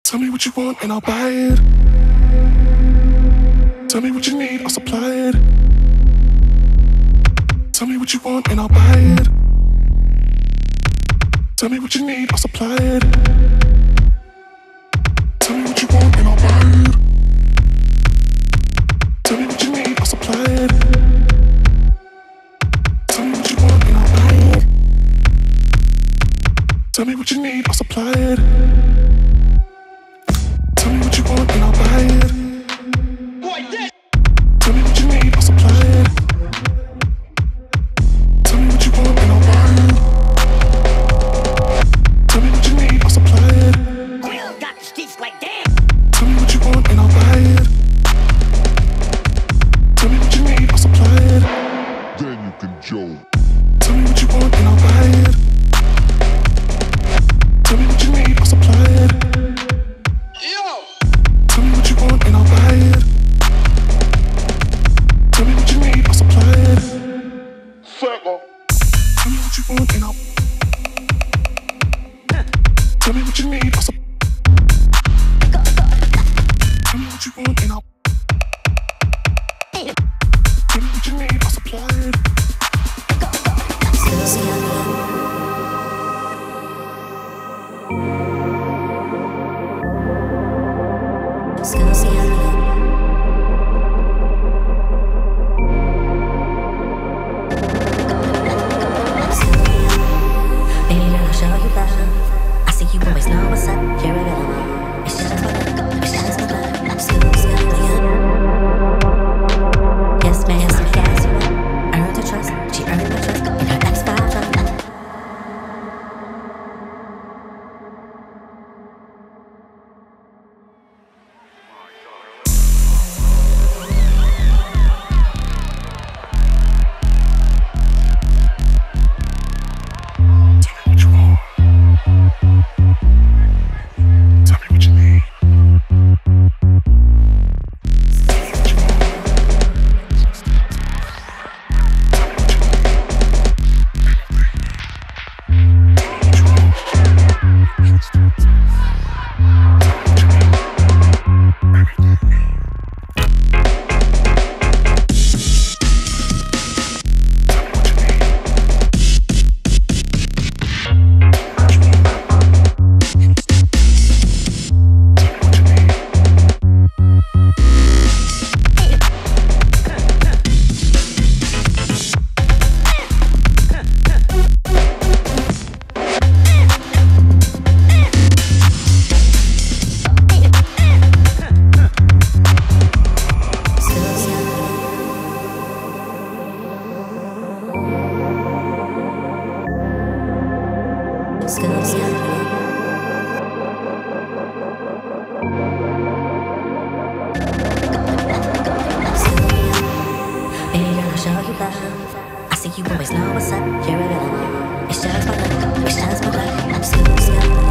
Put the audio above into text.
Tell me what you want and I'll buy it. Tell me what you need, I'll supply it. Tell me what you want and I'll buy it. Tell me what you need, I'll supply it. Tell me what you want and I'll buy it. Tell me what you need, I'll supply it. Tell me what you want and I'll buy it. Tell me what you need, I'll supply it. Tell me what you want and I'll buy it. Tell me what you need, I'll supply it. Tell me what you want and I'll buy it. Tell me what you need, I'll supply it. Got the streets like damn. Tell me what you want and I'll buy it. Tell me what you need, I'll supply it. Then you can joke. Tell me what you want and I'll buy it. Tell me what you need, I'll supply it. Tell me what you want and I'll buy it. Tell me what you need, I'll supply it. Sucker. Tell me what you want and I'll. Tell me what you need, I'll supply. Tell me what you want and I'll. Tell me what you need, I'll supply it. I see you always know what's up. You're available. It's just my luck. It's just my luck.